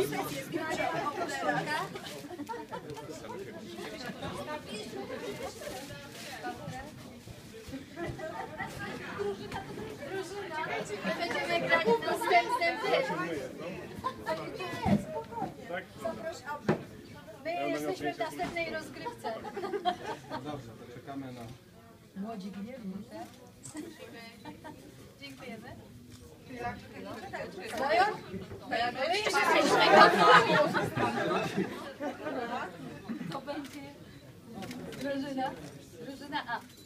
Będziemy grać w następnym tym. Zapraszam. My jesteśmy w następnej rozgrywce. No dobrze, to czekamy na... Młodzi gniewni, tak? Dziękujemy. To będzie drużyna A.